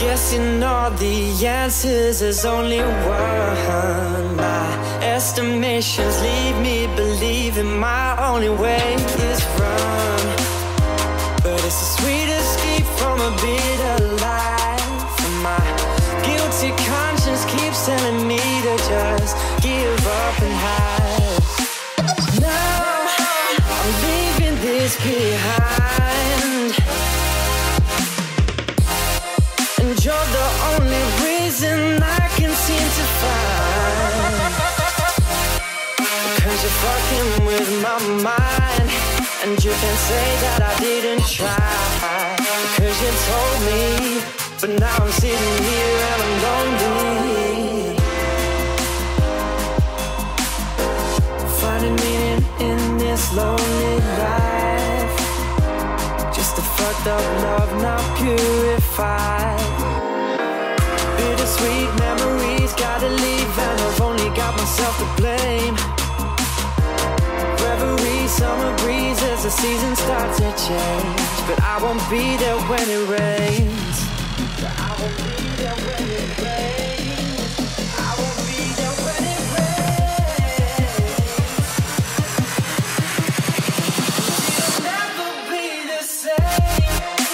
guessing all the answers, there's only one. My estimations leave me believing my only way is run. But it's a sweet escape from a bitter life, and my guilty conscience keeps telling me to just give up and hide. Now I'm leaving this behind, and you're the only reason I can seem to find. Cause you're fucking with my mind, and you can say that I didn't try. Cause you told me, but now I'm sitting here and I'm lonely. Finding meaning in this lonely life, just a fucked up love not purified. Bittersweet memories gotta leave, and I've only got myself to blame. Reverie, summer breeze as the seasons start to change, but I won't be there when it rains. I won't be there when it rains. I won't be there when it rains. You'll never be the same.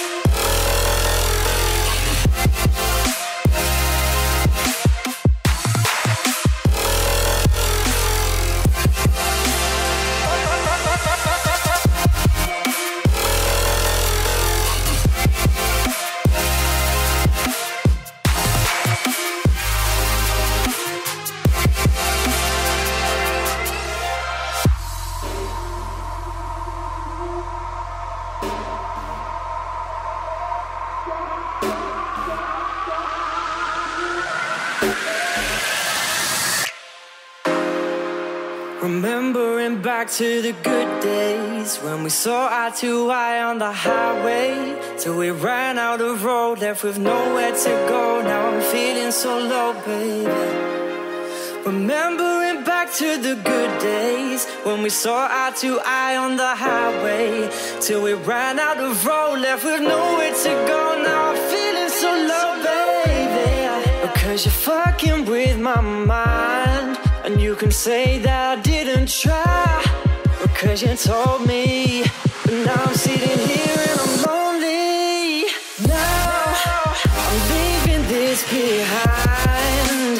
Remembering back to the good days when we saw eye to eye on the highway, till we ran out of road, left with nowhere to go. Now I'm feeling so low, baby. Remembering back to the good days when we saw eye to eye on the highway, till we ran out of road, left with nowhere to go. Now I'm feeling so low, baby. Because you're fucking with my mind, and you can say that I didn't try, because you told me, but now I'm sitting here and I'm lonely. Now I'm leaving this behind,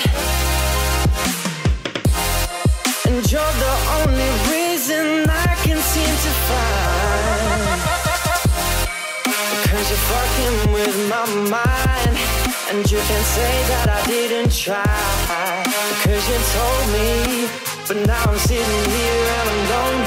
and you're the only reason I can seem to find. Because you're fucking with my mind, and you can say that I didn't try, because you told me, but now I'm sitting here and I'm lonely.